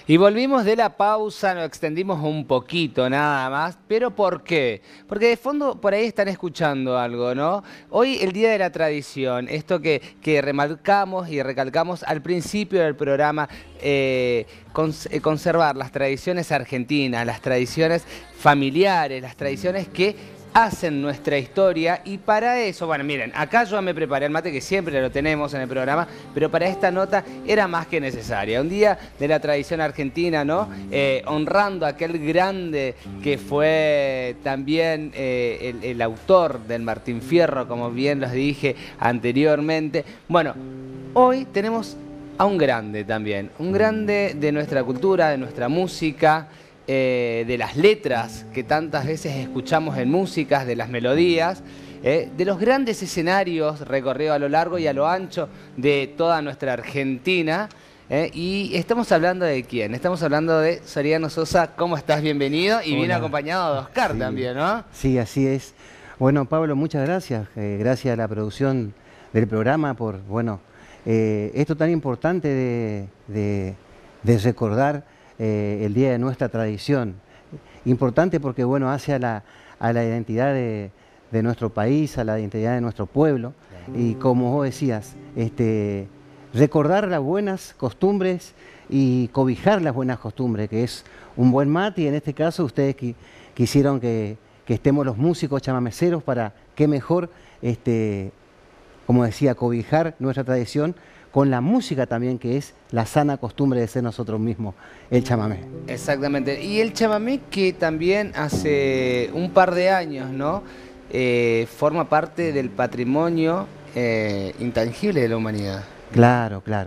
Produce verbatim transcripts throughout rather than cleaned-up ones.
Y volvimos de la pausa, nos extendimos un poquito nada más, pero ¿por qué? Porque de fondo por ahí están escuchando algo, ¿no? Hoy el Día de la Tradición, esto que, que remarcamos y recalcamos al principio del programa, eh, cons eh, conservar las tradiciones argentinas, las tradiciones familiares, las tradiciones que hacen nuestra historia, y para eso, bueno, miren, acá yo me preparé el mate, que siempre lo tenemos en el programa, pero para esta nota era más que necesaria. Un día de la tradición argentina, ¿no? Eh, honrando a aquel grande que fue también eh, el, el autor del Martín Fierro, como bien los dije anteriormente. Bueno, hoy tenemos a un grande también, un grande de nuestra cultura, de nuestra música, Eh, de las letras que tantas veces escuchamos en músicas, de las melodías, eh, de los grandes escenarios recorridos a lo largo y a lo ancho de toda nuestra Argentina. Eh, y estamos hablando de quién, estamos hablando de Soriano Sosa. ¿Cómo estás? Bienvenido, y viene acompañado de Oscar, sí, también, ¿no? Sí, así es. Bueno, Pablo, muchas gracias. Eh, gracias a la producción del programa por, bueno, eh, esto tan importante de, de, de recordar Eh, el día de nuestra tradición. Importante porque, bueno, hace a la, a la identidad de, de nuestro país, a la identidad de nuestro pueblo, y como vos decías, este, recordar las buenas costumbres y cobijar las buenas costumbres, que es un buen mate, y en este caso ustedes qui, quisieron que, que estemos los músicos chamameceros, para qué mejor, este, como decía, cobijar nuestra tradición con la música también, que es la sana costumbre de ser nosotros mismos, el chamamé. Exactamente. Y el chamamé, que también hace un par de años, ¿no? Eh, forma parte del patrimonio eh, intangible de la humanidad. Claro, claro.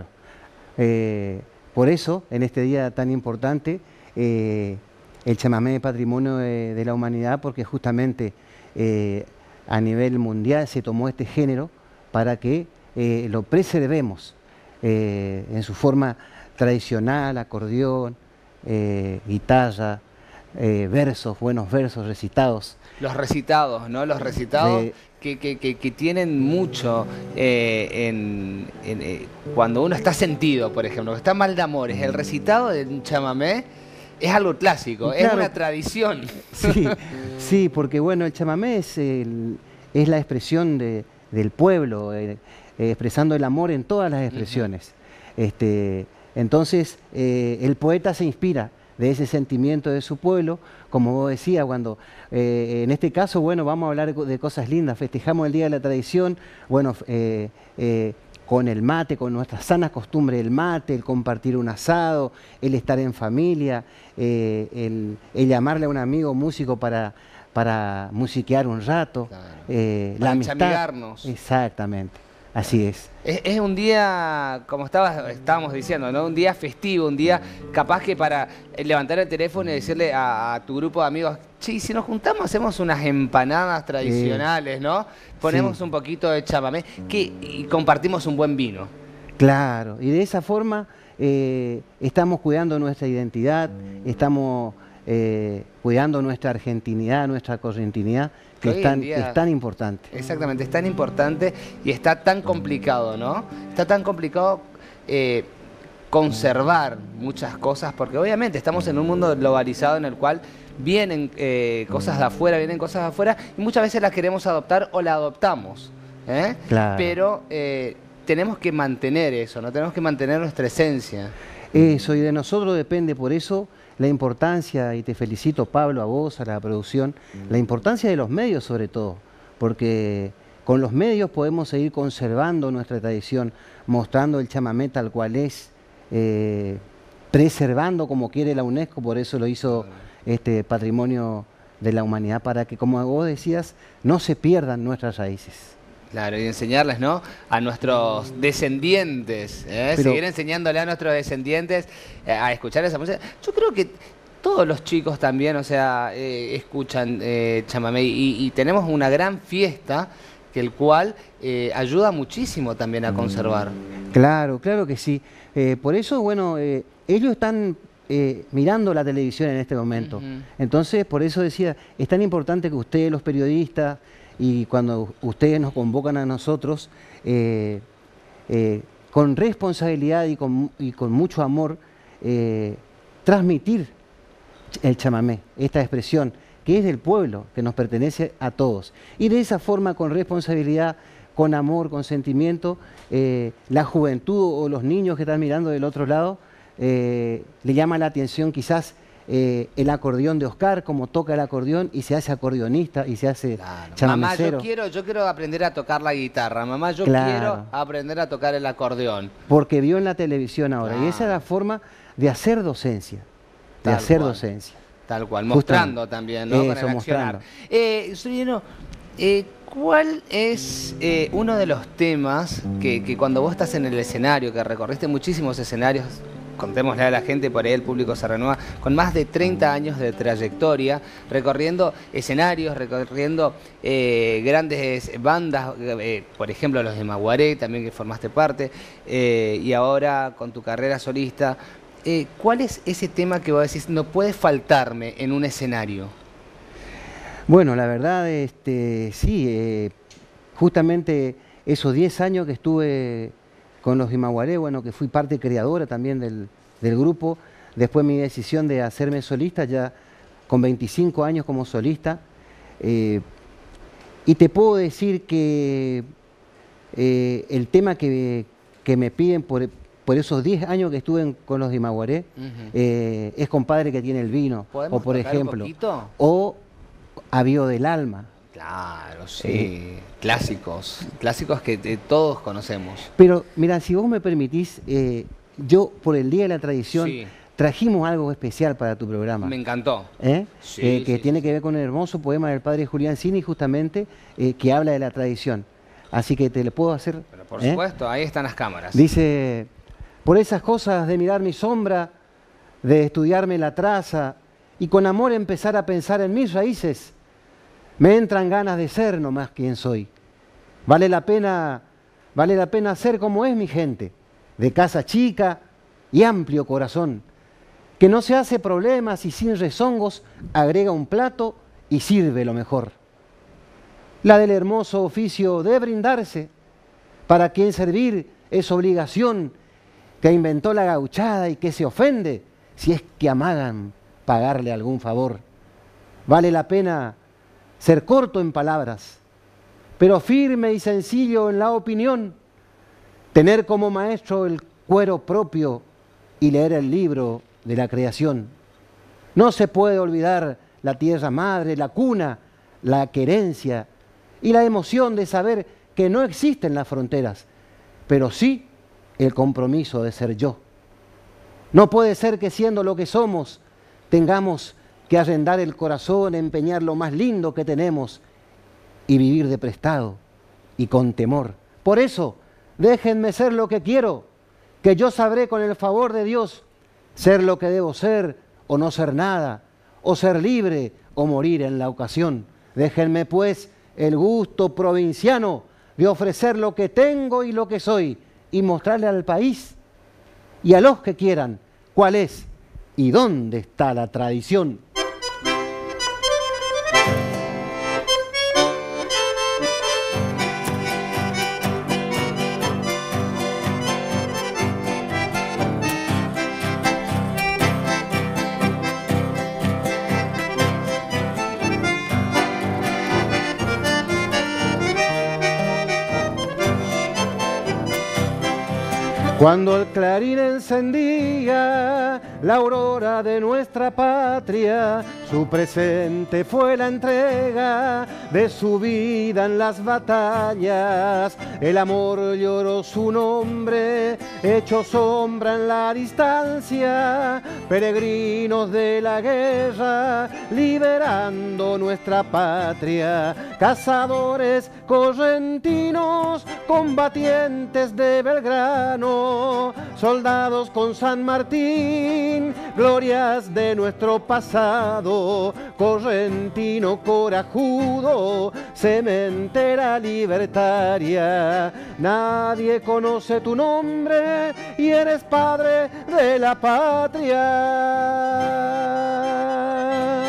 Eh, por eso, en este día tan importante, eh, el chamamé es patrimonio de, de la humanidad, porque justamente eh, a nivel mundial se tomó este género para que eh, lo preservemos. Eh, en su forma tradicional, acordeón, eh, guitarra, eh, versos, buenos versos recitados. Los recitados, ¿no? Los recitados de... que, que, que, que tienen mucho eh, en, en, eh, cuando uno está sentido, por ejemplo, que está mal de amores. El recitado de un chamamé es algo clásico, claro, es una tradición. Sí, sí, porque bueno, el chamamé es, el, es la expresión de, del pueblo, eh, Eh, expresando el amor en todas las expresiones. Uh-huh. este, entonces, eh, el poeta se inspira de ese sentimiento de su pueblo, como vos decías, cuando, eh, en este caso, bueno, vamos a hablar de cosas lindas, festejamos el Día de la Tradición, bueno, eh, eh, con el mate, con nuestra sana costumbre del mate, el compartir un asado, el estar en familia, eh, el, el llamarle a un amigo músico para, para musiquear un rato, claro, eh, para la amistad. chamigarnos. Exactamente. Así es. es. Es un día, como estabas, estábamos diciendo, ¿no? Un día festivo, un día capaz que para levantar el teléfono y decirle a, a tu grupo de amigos, sí, si nos juntamos hacemos unas empanadas tradicionales, ¿no? Ponemos sí. un poquito de chamamé que, y compartimos un buen vino. Claro, y de esa forma eh, estamos cuidando nuestra identidad, estamos eh, cuidando nuestra argentinidad, nuestra correntinidad, que es tan, día, es tan importante. Exactamente, es tan importante y está tan complicado, ¿no? Está tan complicado eh, conservar muchas cosas, porque obviamente estamos en un mundo globalizado en el cual vienen eh, cosas de afuera, vienen cosas de afuera, y muchas veces las queremos adoptar o las adoptamos, ¿eh? Claro. Pero eh, tenemos que mantener eso, ¿no? Tenemos que mantener nuestra esencia. Eso, y de nosotros depende, por eso la importancia, y te felicito, Pablo, a vos, a la producción, la importancia de los medios sobre todo, porque con los medios podemos seguir conservando nuestra tradición, mostrando el chamamé tal cual es, eh, preservando como quiere la UNESCO, por eso lo hizo este patrimonio de la humanidad, para que, como vos decías, no se pierdan nuestras raíces. Claro, y enseñarles, ¿no?, a nuestros descendientes, ¿eh? Pero, seguir enseñándole a nuestros descendientes eh, a escuchar esa música. Yo creo que todos los chicos también, o sea, eh, escuchan eh, chamamé, y, y tenemos una gran fiesta, que el cual eh, ayuda muchísimo también a conservar. Claro, claro que sí. Eh, por eso, bueno, eh, ellos están eh, mirando la televisión en este momento. Uh-huh. Entonces, por eso decía, es tan importante que ustedes, los periodistas, y cuando ustedes nos convocan a nosotros, eh, eh, con responsabilidad y con, y con mucho amor, eh, transmitir el chamamé, esta expresión que es del pueblo, que nos pertenece a todos. Y de esa forma, con responsabilidad, con amor, con sentimiento, eh, la juventud o los niños que están mirando del otro lado, eh, le llama la atención quizás eh, el acordeón de Oscar, como toca el acordeón y se hace acordeonista y se hace claro. chamamecero. Mamá, yo quiero, yo quiero aprender a tocar la guitarra. Mamá, yo Claro. quiero aprender a tocar el acordeón. Porque vio en la televisión ahora. Claro. Y esa es la forma de hacer docencia. De Tal hacer cual. docencia. Tal cual, Justamente. mostrando también, ¿no? Con Eso, el accionar. mostrando. Eh, Soriano, eh, ¿cuál es eh, uno de los temas que, que cuando vos estás en el escenario, que recorriste muchísimos escenarios, contémosle a la gente, por ahí el público se renueva, con más de treinta años de trayectoria, recorriendo escenarios, recorriendo eh, grandes bandas, eh, por ejemplo los de Maguaré, también que formaste parte, eh, y ahora con tu carrera solista, eh, ¿cuál es ese tema que vos decís no puede faltarme en un escenario? Bueno, la verdad, este, sí, eh, justamente esos diez años que estuve con los Imaguaré, bueno, que fui parte creadora también del, del grupo, después mi decisión de hacerme solista, ya con veinticinco años como solista, eh, y te puedo decir que eh, el tema que, que me piden por, por esos diez años que estuve en, con los Imaguaré, Uh-huh. eh, es Compadre que tiene el vino, ¿Podemos o por tocar ejemplo, un poquito? o Avío del alma. Claro, sí. Clásicos. Clásicos que eh, todos conocemos. Pero mira, si vos me permitís, eh, yo por el Día de la Tradición Sí. trajimos algo especial para tu programa. Me encantó. ¿eh? Sí, Eh, que sí, tiene sí, que ver con el hermoso poema del padre Julián Cini, justamente, eh, que habla de la tradición. Así que te le puedo hacer. Pero por ¿eh? supuesto, ahí están las cámaras. Dice, por esas cosas de mirar mi sombra, de estudiarme la traza y con amor empezar a pensar en mis raíces, me entran ganas de ser nomás quien soy. Vale la pena, vale la pena ser como es mi gente, de casa chica y amplio corazón, que no se hace problemas y sin rezongos agrega un plato y sirve lo mejor. La del hermoso oficio de brindarse, para quien servir es obligación, que inventó la gauchada y que se ofende si es que amagan pagarle algún favor. Vale la pena ser corto en palabras, pero firme y sencillo en la opinión, tener como maestro el cuero propio y leer el libro de la creación. No se puede olvidar la tierra madre, la cuna, la querencia y la emoción de saber que no existen las fronteras, pero sí el compromiso de ser yo. No puede ser que siendo lo que somos, tengamos que arrendar el corazón, empeñar lo más lindo que tenemos y vivir de prestado y con temor. Por eso, déjenme ser lo que quiero, que yo sabré con el favor de Dios ser lo que debo ser o no ser nada, o ser libre o morir en la ocasión. Déjenme pues el gusto provinciano de ofrecer lo que tengo y lo que soy y mostrarle al país y a los que quieran cuál es y dónde está la tradición. Cuando el clarín encendía la aurora de nuestra patria, su presente fue la entrega de su vida en las batallas. El amor lloró su nombre, hecho sombra en la distancia, peregrinos de la guerra, liberando nuestra patria. Cazadores correntinos, combatientes de Belgrano, soldados con San Martín, glorias de nuestro pasado. Correntino corajudo, cementera libertaria, nadie conoce tu nombre y eres padre de la patria.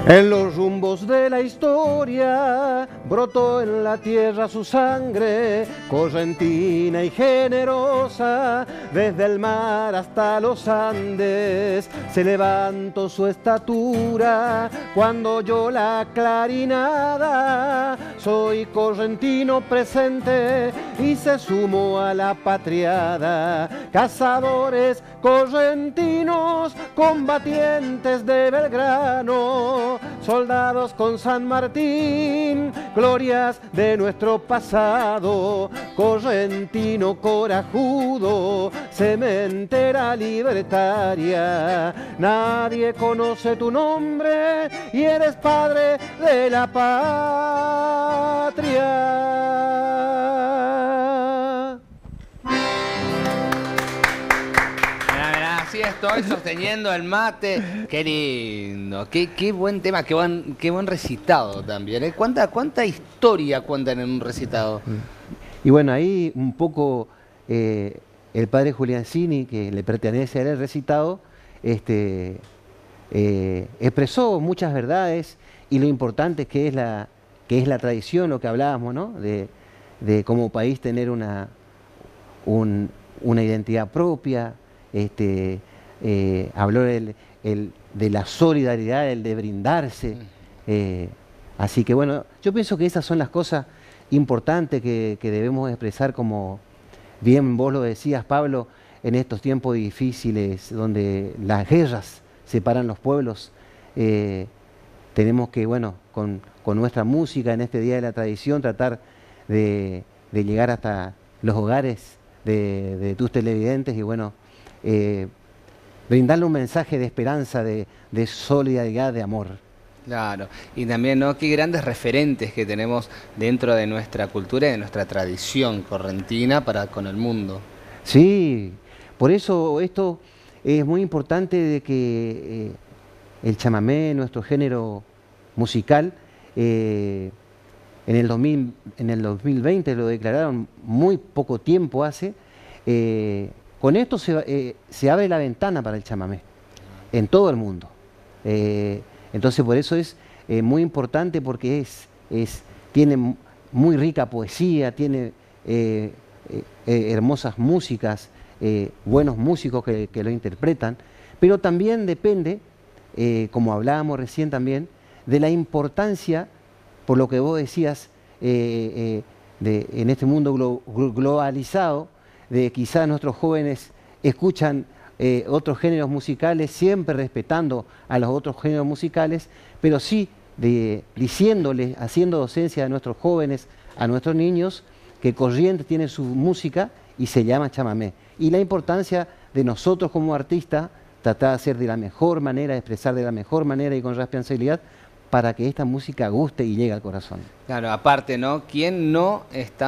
En los rumbos de la historia brotó en la tierra su sangre, correntina y generosa, desde el mar hasta los Andes se levantó su estatura. Cuando oyó la clarinada, soy correntino presente, y se sumó a la patriada. Cazadores correntinos, combatientes de Belgrano, soldados con San Martín, glorias de nuestro pasado. Correntino corajudo, cementera libertaria, nadie conoce tu nombre y eres padre de la patria. Así estoy sosteniendo el mate. Qué lindo, qué, qué buen tema, qué buen, qué buen recitado también, ¿eh? ¿Cuánta, cuánta historia cuentan en un recitado? Y bueno, ahí un poco eh, el padre Juliancini, que le pertenece a él el recitado, este, eh, expresó muchas verdades y lo importante que es la, que es la tradición, lo que hablábamos, ¿no? De, de como país tener una, un, una identidad propia. Este, eh, habló el, el, de la solidaridad, el de brindarse. Eh, así que bueno, yo pienso que esas son las cosas importantes que, que debemos expresar, como bien vos lo decías, Pablo, en estos tiempos difíciles donde las guerras separan los pueblos. Eh, tenemos que, bueno, con, con nuestra música en este Día de la Tradición, tratar de, de llegar hasta los hogares de, de tus televidentes y bueno, Eh, brindarle un mensaje de esperanza, de, de solidaridad, de amor. Claro, y también, ¿no? Qué grandes referentes que tenemos dentro de nuestra cultura y de nuestra tradición correntina para con el mundo. Sí, por eso esto es muy importante, de que eh, el chamamé, nuestro género musical, eh, en, el dos mil, en el dos mil veinte lo declararon muy poco tiempo hace. eh, Con esto se, eh, se abre la ventana para el chamamé en todo el mundo. Eh, entonces por eso es eh, muy importante, porque es, es, tiene muy rica poesía, tiene eh, eh, hermosas músicas, eh, buenos músicos que, que lo interpretan, pero también depende, eh, como hablábamos recién también, de la importancia, por lo que vos decías, eh, eh, de, en este mundo glo globalizado, de quizás nuestros jóvenes escuchan eh, otros géneros musicales, siempre respetando a los otros géneros musicales, pero sí de, diciéndoles, haciendo docencia a nuestros jóvenes, a nuestros niños, que Corrientes tiene su música y se llama chamamé. Y la importancia de nosotros como artistas, tratar de hacer de la mejor manera, de expresar de la mejor manera y con responsabilidad, para que esta música guste y llegue al corazón. Claro, aparte, ¿no? ¿Quién no,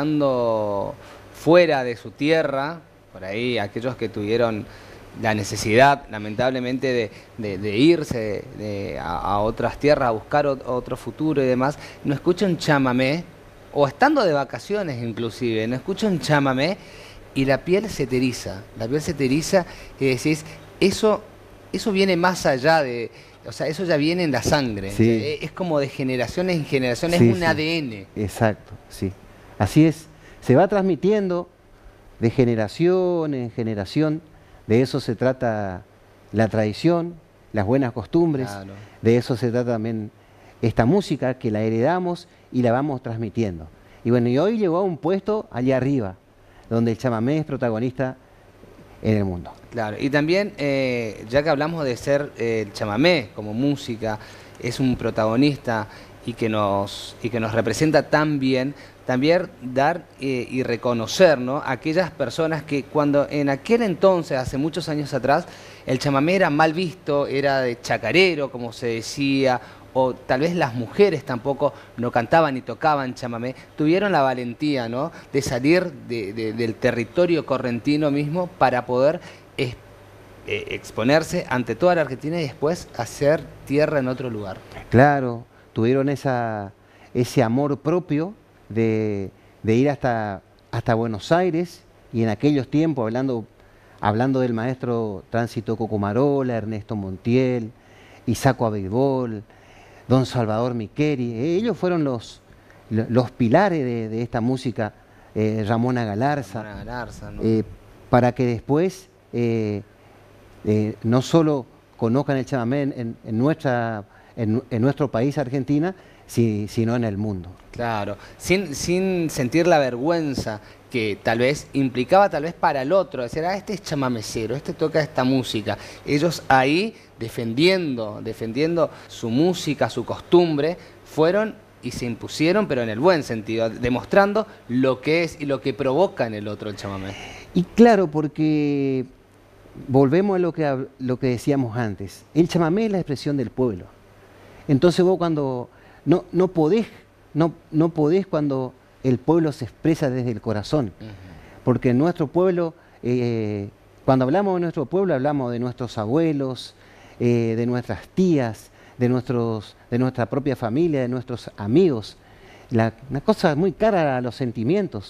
estando fuera de su tierra, por ahí aquellos que tuvieron la necesidad, lamentablemente, de, de, de irse de, a, a otras tierras, a buscar o, otro futuro y demás, no escuchan chamamé, o estando de vacaciones inclusive, no escuchan chamamé y la piel se te eriza, la piel se te eriza y decís, eso, eso viene más allá de... O sea, eso ya viene en la sangre, sí. Es como de generaciones en generaciones, sí, es un sí. A D N. Exacto, sí. Así es. Se va transmitiendo de generación en generación. De eso se trata la tradición, las buenas costumbres. Claro. De eso se trata también esta música, que la heredamos y la vamos transmitiendo. Y bueno, y hoy llegó a un puesto allá arriba, donde el chamamé es protagonista en el mundo. Claro, y también, eh, ya que hablamos de ser eh, el chamamé como música, es un protagonista y que nos, y que nos representa tan bien, también dar eh, y reconocer, ¿no?, aquellas personas que cuando en aquel entonces, hace muchos años atrás, el chamamé era mal visto, era de chacarero, como se decía, o tal vez las mujeres tampoco no cantaban ni tocaban chamamé, tuvieron la valentía, ¿no?, de salir de, de, del territorio correntino mismo para poder es, eh, exponerse ante toda la Argentina y después hacer tierra en otro lugar. Claro, tuvieron esa, ese amor propio de, de ir hasta, hasta Buenos Aires, y en aquellos tiempos, hablando, hablando del maestro Tránsito Cocomarola, Ernesto Montiel, Isaco Abitbol, don Salvador Miqueri. Ellos fueron los, los pilares de, de esta música, eh, Ramona Galarza, Ramona Galarza, ¿no? eh, para que después eh, eh, no solo conozcan el chamamé en, en, en, nuestra, en, en nuestro país, Argentina, si, sino en el mundo. Claro, sin, sin sentir la vergüenza que tal vez implicaba tal vez para el otro, decir, ah, este es chamamecero, este toca esta música. Ellos ahí defendiendo, defendiendo su música, su costumbre, fueron y se impusieron, pero en el buen sentido, demostrando lo que es y lo que provoca en el otro el chamamé. Y claro, porque volvemos a lo que, lo que decíamos antes, el chamamé es la expresión del pueblo. Entonces vos cuando no, no podés, no, no podés cuando el pueblo se expresa desde el corazón, uh-huh. porque en nuestro pueblo, eh, cuando hablamos de nuestro pueblo, hablamos de nuestros abuelos, eh, de nuestras tías, de, nuestros, de nuestra propia familia, de nuestros amigos, la, una cosa muy cara a los sentimientos,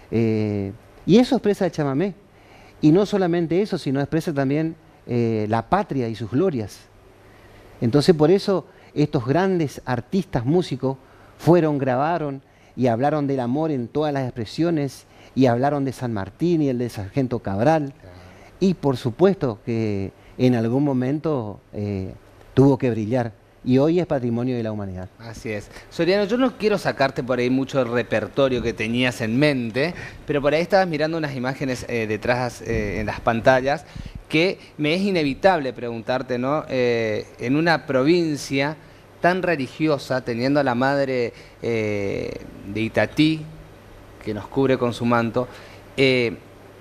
eh, y eso expresa el chamamé, y no solamente eso, sino expresa también eh, la patria y sus glorias. Entonces por eso estos grandes artistas músicos fueron, grabaron, y hablaron del amor en todas las expresiones, y hablaron de San Martín y el de Sargento Cabral, y por supuesto que en algún momento eh, tuvo que brillar, y hoy es patrimonio de la humanidad. Así es. Soriano, yo no quiero sacarte por ahí mucho el repertorio que tenías en mente, pero por ahí estabas mirando unas imágenes eh, detrás eh, en las pantallas, que me es inevitable preguntarte, ¿no? Eh, en una provincia tan religiosa, teniendo a la madre eh, de Itatí, que nos cubre con su manto, eh,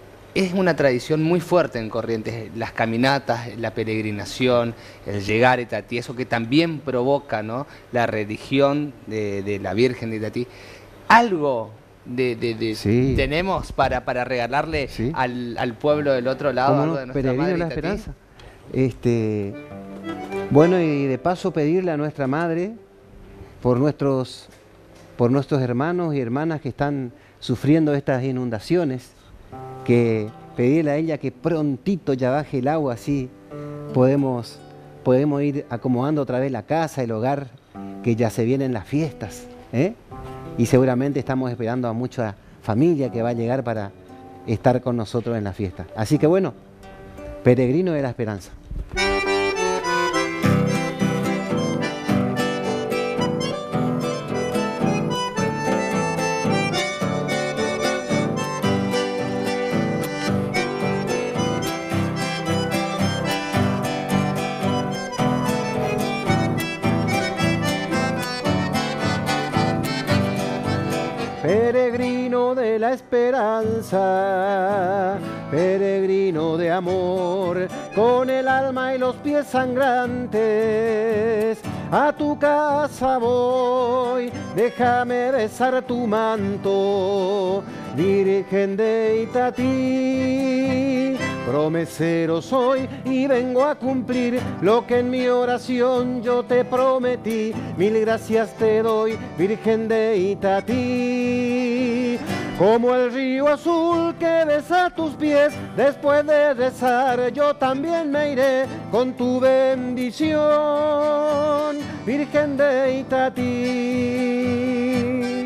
es una tradición muy fuerte en Corrientes, las caminatas, la peregrinación, el llegar a Itatí, eso que también provoca, ¿no?, la religión de, de la Virgen de Itatí. Algo de, de, de sí. tenemos para, para regalarle sí. al, al pueblo del otro lado, algo no? de nuestra Peregrino madre de la Itatí. Esperanza. Este... Bueno, y de paso pedirle a nuestra madre por nuestros, por nuestros hermanos y hermanas que están sufriendo estas inundaciones, que pedirle a ella que prontito ya baje el agua, así podemos, podemos ir acomodando otra vez la casa, el hogar, que ya se vienen las fiestas, ¿eh? Y seguramente estamos esperando a mucha familia que va a llegar para estar con nosotros en la fiesta. Así que bueno, Peregrino de la Esperanza. Peregrino de la esperanza, peregrino de amor, con el alma y los pies sangrantes, a tu casa voy, déjame besar tu manto, Virgen de Itatí. Promesero soy y vengo a cumplir lo que en mi oración yo te prometí. Mil gracias te doy, Virgen de Itatí. Como el río azul que besa tus pies, después de rezar yo también me iré con tu bendición, Virgen de Itatí.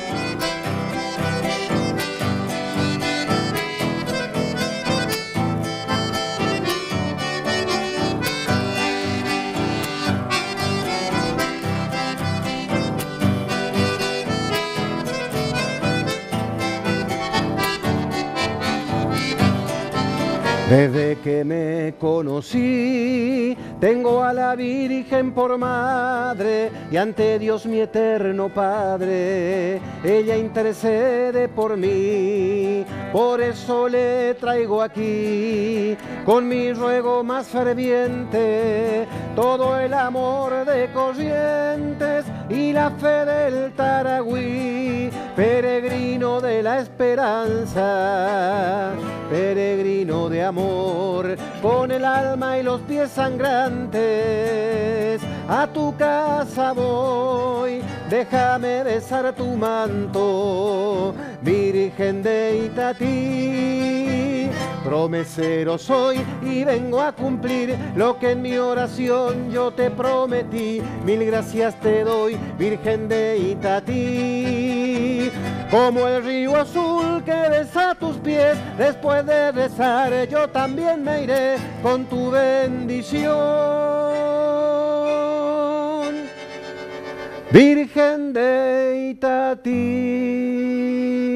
Desde que me conocí, tengo a la Virgen por madre y ante Dios mi eterno Padre, ella intercede por mí, por eso le traigo aquí, con mi ruego más ferviente, todo el amor de Corrientes y la fe del Taragüí, peregrino de la esperanza, peregrino de amor, con el alma y los pies sangrantes, a tu casa voy, déjame besar tu manto, Virgen de Itatí. Promesero soy y vengo a cumplir lo que en mi oración yo te prometí. Mil gracias te doy, Virgen de Itatí. Como el río azul que besa tus pies, después de rezar yo también me iré con tu bendición. Virgen de Itatí.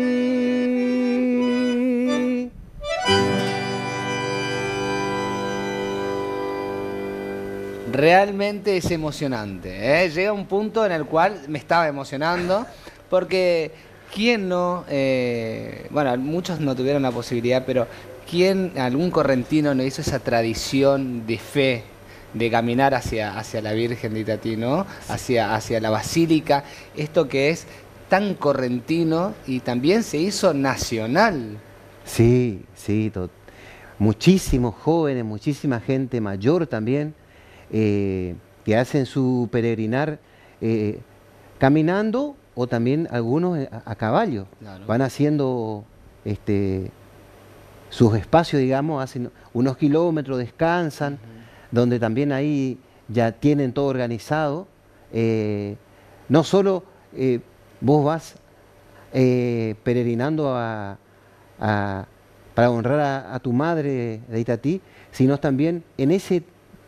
Realmente es emocionante, ¿eh? Llega un punto en el cual me estaba emocionando, porque ¿quién no? Eh, bueno, muchos no tuvieron la posibilidad, pero ¿quién, algún correntino no hizo esa tradición de fe, de caminar hacia, hacia la Virgen de Itatí, ¿no? Hacia, hacia la Basílica, esto que es tan correntino y también se hizo nacional? Sí, sí, tot- muchísimos jóvenes, muchísima gente mayor también, eh, que hacen su peregrinar eh, caminando o también algunos a, a caballo. Claro. Van haciendo este, sus espacios, digamos, hacen unos kilómetros, descansan, uh-huh. donde también ahí ya tienen todo organizado. Eh, no solo eh, vos vas eh, peregrinando a, a, para honrar a, a tu madre de Itatí, sino también en ese,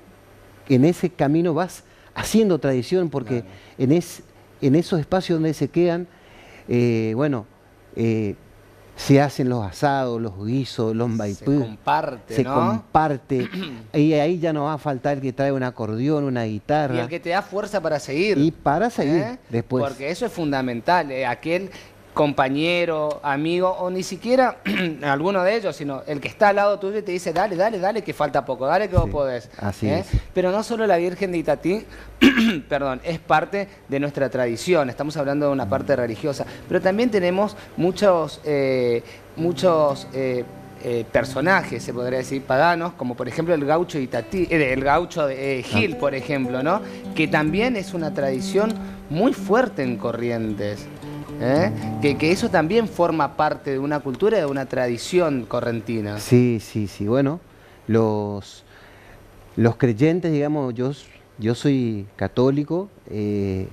en ese camino vas haciendo tradición, porque claro. en, es, en esos espacios donde se quedan, eh, bueno, eh, se hacen los asados, los guisos, los maipú. Se comparte, Se ¿no? comparte. Y ahí ya no va a faltar el que trae un acordeón, una guitarra. Y el que te da fuerza para seguir. Y para seguir ¿Eh? después. Porque eso es fundamental. Eh, aquel compañero, amigo, o ni siquiera alguno de ellos, sino el que está al lado tuyo y te dice, dale, dale, dale, que falta poco, dale que vos sí, podés. Así ¿Eh? es. Pero no solo la Virgen de Itatí, perdón, es parte de nuestra tradición, estamos hablando de una parte religiosa, pero también tenemos muchos, eh, muchos eh, eh, personajes, se podría decir, paganos, como por ejemplo el gaucho Itatí, eh, el gaucho de eh, Gil, por ejemplo, ¿no? Que también es una tradición muy fuerte en Corrientes. ¿Eh? Que, que eso también forma parte de una cultura y de una tradición correntina. Sí, sí, sí. Bueno, los, los creyentes, digamos, yo, yo soy católico eh,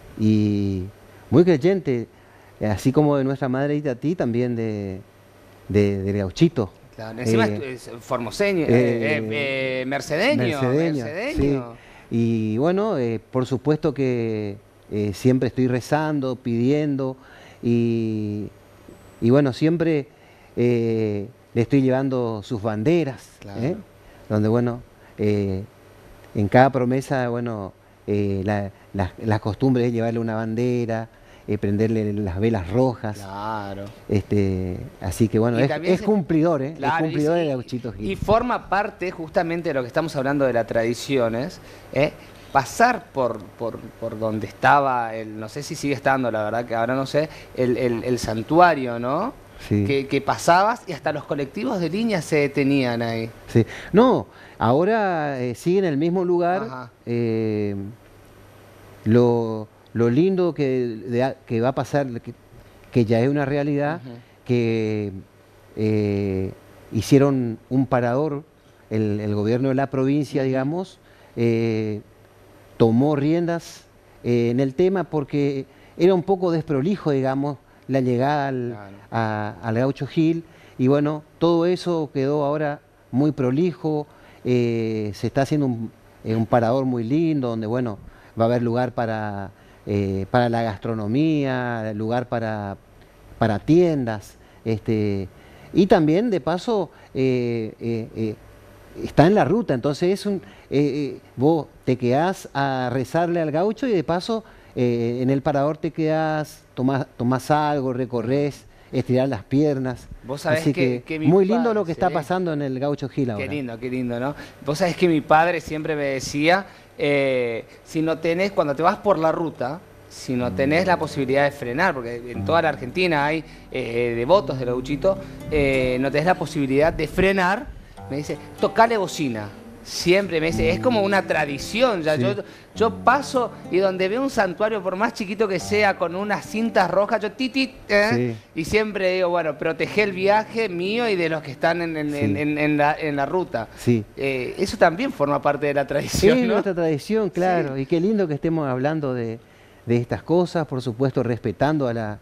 y muy creyente, así como de nuestra madre Itatí, también de, de, del gauchito. Claro, encima eh, es formoseño, eh, eh, eh, mercedeño. Mercedeño, mercedeño. Sí. Y bueno, eh, por supuesto que Eh, siempre estoy rezando, pidiendo y, y bueno, siempre eh, le estoy llevando sus banderas, claro. ¿eh? Donde bueno, eh, en cada promesa, bueno, eh, la, la, la costumbre es llevarle una bandera, eh, prenderle las velas rojas. Claro. Este, así que bueno, es, es cumplidor, ¿eh? Claro, es cumplidor y, de Gauchito Gil. Y forma parte justamente de lo que estamos hablando de las tradiciones, ¿eh? Pasar por, por, por donde estaba, el, no sé si sigue estando, la verdad que ahora no sé, el, el, el santuario, ¿no? Sí. Que, que pasabas y hasta los colectivos de línea se detenían ahí. Sí. No, ahora eh, sigue en el mismo lugar. Eh, lo, lo lindo que, de, que va a pasar, que, que ya es una realidad, uh-huh. que eh, hicieron un parador, el, el gobierno de la provincia, uh-huh. digamos, eh, tomó riendas eh, en el tema porque era un poco desprolijo, digamos, la llegada al, claro. a, al Gaucho Gil, y bueno, todo eso quedó ahora muy prolijo, eh, se está haciendo un, eh, un parador muy lindo, donde bueno, va a haber lugar para, eh, para la gastronomía, lugar para, para tiendas, este, y también de paso eh, eh, eh, está en la ruta, entonces es un, eh, eh, vos te quedás a rezarle al gaucho y de paso eh, en el parador te quedás, tomás, tomás algo, recorres, estirar las piernas. Vos sabés Así que, que, que muy lindo padre, lo que está ¿sí? pasando en el Gaucho Gil ahora. Qué lindo, qué lindo, ¿no? Vos sabés que mi padre siempre me decía, eh, si no tenés, cuando te vas por la ruta, si no tenés la posibilidad de frenar, porque en toda la Argentina hay eh, devotos del gauchito, eh, no tenés la posibilidad de frenar, me dice, tocale bocina. siempre me dice, es como una tradición ya. Sí. Yo, yo paso y donde veo un santuario, por más chiquito que sea, con unas cintas rojas, yo titi, ¿eh? Sí. Y siempre digo, bueno, protege el viaje mío y de los que están en, en, sí. en, en, en, la, en la ruta. Sí. Eh, eso también forma parte de la tradición, sí, ¿no? nuestra tradición, claro. Sí. Y qué lindo que estemos hablando de, de estas cosas, por supuesto, respetando a la,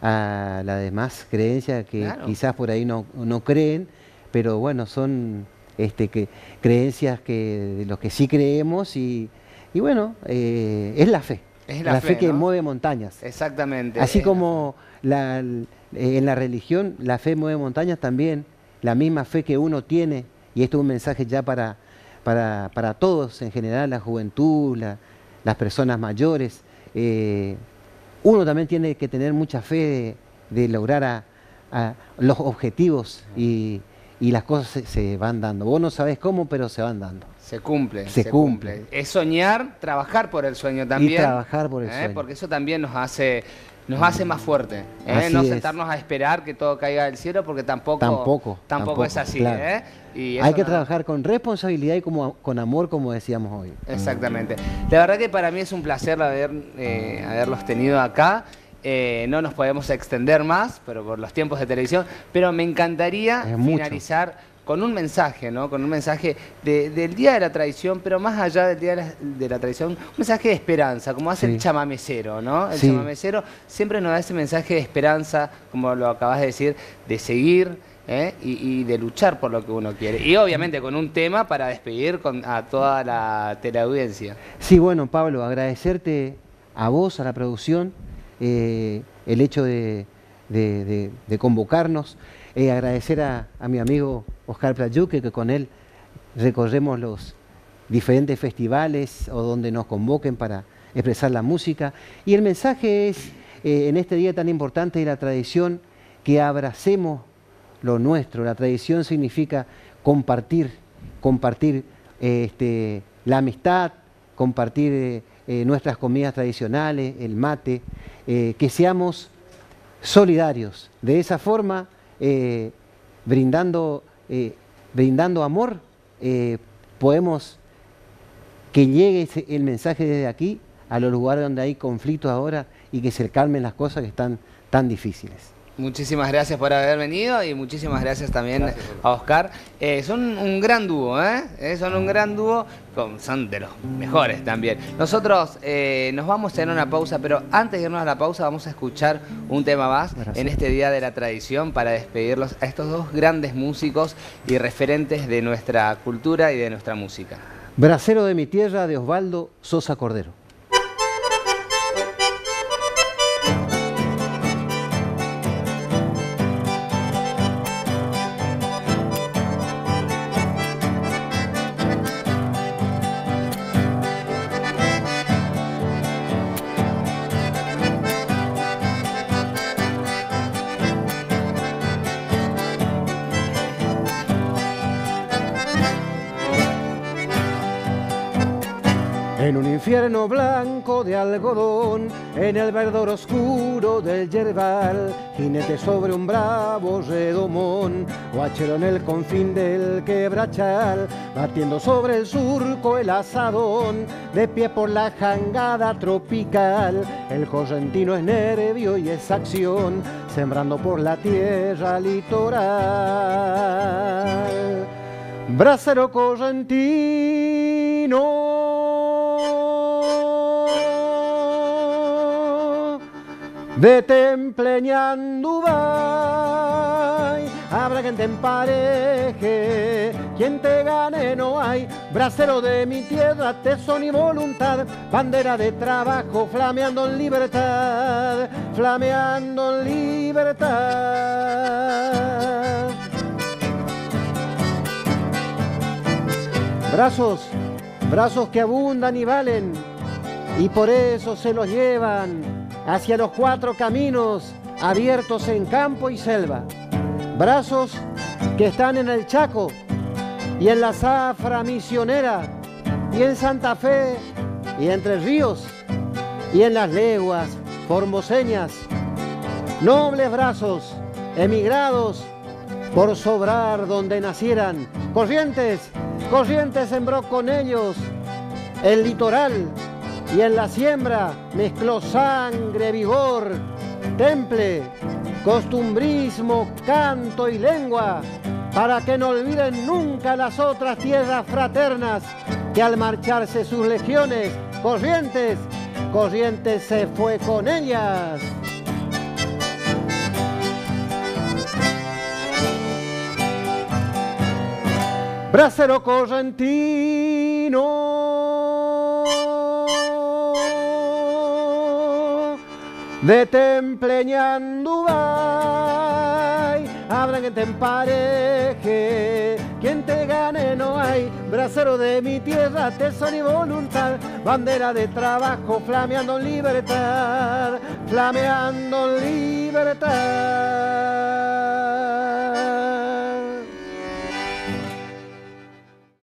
a la demás creencia que claro. quizás por ahí no, no creen, pero bueno, son este, que, creencias que, de los que sí creemos y, y bueno, eh, es la fe. Es la, la fe, fe que ¿no? mueve montañas. Exactamente. Así como la, en la religión la fe mueve montañas, también la misma fe que uno tiene, y esto es un mensaje ya para, para, para todos en general, la juventud, la, las personas mayores, eh, uno también tiene que tener mucha fe de, de lograr a, a los objetivos y, y las cosas se, se van dando. Vos no sabés cómo, pero se van dando. Se cumple, se, se cumple. cumple. Es soñar, trabajar por el sueño también. Y trabajar por el ¿eh? sueño. Porque eso también nos hace, nos hace más fuerte. ¿eh? No sentarnos a esperar que todo caiga del cielo, porque tampoco, tampoco, tampoco, tampoco es así. Claro. ¿eh? Y Hay que no... trabajar con responsabilidad y como, con amor, como decíamos hoy. Exactamente. La verdad que para mí es un placer haber, eh, haberlos tenido acá. Eh, no nos podemos extender más, pero por los tiempos de televisión, pero me encantaría finalizar con un mensaje, ¿no? Con un mensaje de, del Día de la Tradición, pero más allá del Día de la, de la Tradición, un mensaje de esperanza, como hace sí. el chamamecero, ¿no? El sí. chamamecero siempre nos da ese mensaje de esperanza, como lo acabas de decir, de seguir ¿eh? y, y de luchar por lo que uno quiere. Y obviamente con un tema para despedir con, a toda la teleaudiencia. Sí, bueno, Pablo, agradecerte a vos, a la producción, eh, el hecho de, de, de, de convocarnos. Eh, agradecer a, a mi amigo Oscar Playuque, que con él recorremos los diferentes festivales o donde nos convoquen para expresar la música. Y el mensaje es, eh, en este día tan importante de la tradición, que abracemos lo nuestro. La tradición significa compartir, compartir eh, este, la amistad, compartir eh, eh, nuestras comidas tradicionales, el mate, eh, que seamos solidarios. De esa forma, Eh, brindando, eh, brindando amor, eh, podemos que llegue ese, el mensaje desde aquí a los lugares donde hay conflictos ahora y que se calmen las cosas que están tan difíciles. Muchísimas gracias por haber venido y muchísimas gracias también gracias, a Oscar. Eh, son un gran dúo, ¿eh? eh son un gran dúo, son de los mejores también. Nosotros eh, nos vamos a tener una pausa, pero antes de irnos a la pausa vamos a escuchar un tema más gracias. En este Día de la Tradición para despedirlos a estos dos grandes músicos y referentes de nuestra cultura y de nuestra música. Bracero de mi tierra, de Osvaldo Sosa Cordero. En un infierno blanco de algodón, en el verdor oscuro del yerbal, jinete sobre un bravo redomón, guachero en el confín del quebrachal, batiendo sobre el surco el asadón, de pie por la jangada tropical, el correntino es nervio y es acción, sembrando por la tierra litoral. Bracero correntino, de Templeñandubay, habrá quien te empareje, quien te gane no hay. Bracero de mi tierra, tesón y voluntad, bandera de trabajo, flameando en libertad, flameando en libertad. Brazos, brazos que abundan y valen, y por eso se los llevan hacia los cuatro caminos abiertos en campo y selva. Brazos que están en el Chaco y en la Zafra Misionera y en Santa Fe y Entre Ríos y en las leguas formoseñas. Nobles brazos emigrados por sobrar donde nacieran. Corrientes Corrientes sembró con ellos el litoral y en la siembra mezcló sangre, vigor, temple, costumbrismo, canto y lengua, para que no olviden nunca las otras tierras fraternas que al marcharse sus legiones, Corrientes, Corrientes se fue con ellas. Bracero correntino de Templeñandubay, hablan que te empareje, quien te gane no hay. Bracero de mi tierra, tesoro y voluntad, bandera de trabajo, flameando en libertad, flameando en libertad.